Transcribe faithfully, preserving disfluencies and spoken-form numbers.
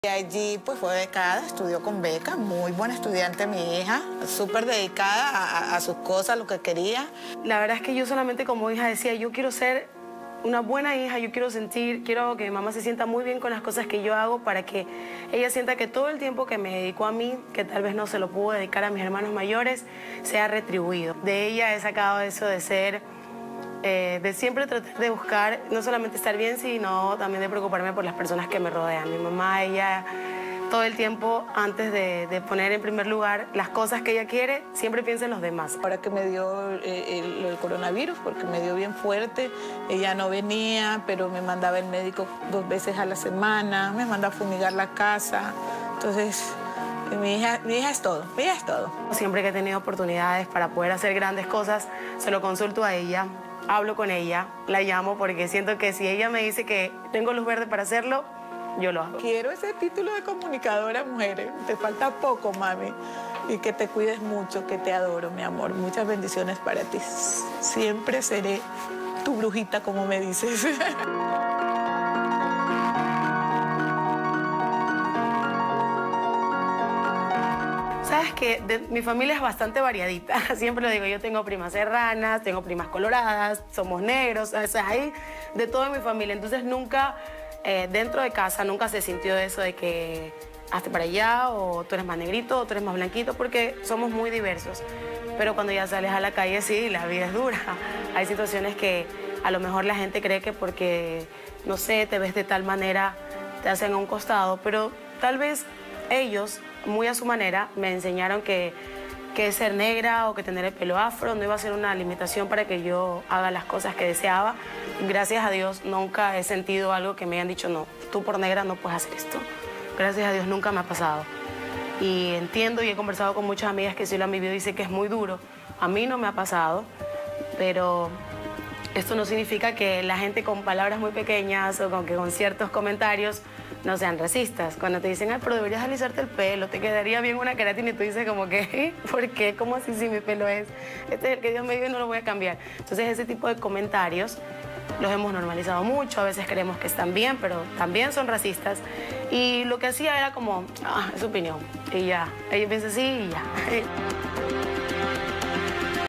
Y allí pues fue becada, estudió con beca, muy buena estudiante mi hija, súper dedicada a, a, a sus cosas, lo que quería. La verdad es que yo solamente como hija decía, yo quiero ser una buena hija, yo quiero sentir, quiero que mi mamá se sienta muy bien con las cosas que yo hago para que ella sienta que todo el tiempo que me dedicó a mí, que tal vez no se lo pudo dedicar a mis hermanos mayores, sea retribuido. De ella he sacado eso de ser... Eh, de siempre tratar de buscar, no solamente estar bien, sino también de preocuparme por las personas que me rodean. Mi mamá, ella, todo el tiempo, antes de, de poner en primer lugar las cosas que ella quiere, siempre piensa en los demás. Ahora que me dio eh, el, el coronavirus, porque me dio bien fuerte, ella no venía, pero me mandaba el médico dos veces a la semana, me mandaba a fumigar la casa, entonces... Mi hija, mi hija es todo, mi hija es todo. Siempre que he tenido oportunidades para poder hacer grandes cosas, se lo consulto a ella, hablo con ella, la llamo porque siento que si ella me dice que tengo luz verde para hacerlo, yo lo hago. Quiero ese título de comunicadora, mujeres. Te falta poco, mami. Y que te cuides mucho, que te adoro, mi amor. Muchas bendiciones para ti. Siempre seré tu brujita, como me dices. Sabes que de, mi familia es bastante variadita, siempre lo digo, yo tengo primas serranas, tengo primas coloradas, somos negros, o sea, hay de todo en mi familia, entonces nunca, eh, dentro de casa, nunca se sintió eso de que hazte para allá, o tú eres más negrito, o tú eres más blanquito, porque somos muy diversos, pero cuando ya sales a la calle, sí, la vida es dura, hay situaciones que a lo mejor la gente cree que porque, no sé, te ves de tal manera, te hacen a un costado, pero tal vez ellos, muy a su manera, me enseñaron que, que ser negra o que tener el pelo afro no iba a ser una limitación para que yo haga las cosas que deseaba. Gracias a Dios nunca he sentido algo que me hayan dicho, no, tú por negra no puedes hacer esto. Gracias a Dios nunca me ha pasado. Y entiendo y he conversado con muchas amigas que sí lo han vivido y dicen que es muy duro. A mí no me ha pasado, pero esto no significa que la gente con palabras muy pequeñas o con, que con ciertos comentarios no sean racistas. Cuando te dicen, ay, pero deberías alisarte el pelo, te quedaría bien una queratina, y tú dices como que, ¿por qué? ¿Cómo así si mi pelo es? Este es el que Dios me dio y no lo voy a cambiar. Entonces ese tipo de comentarios los hemos normalizado mucho, a veces creemos que están bien, pero también son racistas. Y lo que hacía era como, ah, es su opinión, y ya. Ella piensa así y ya.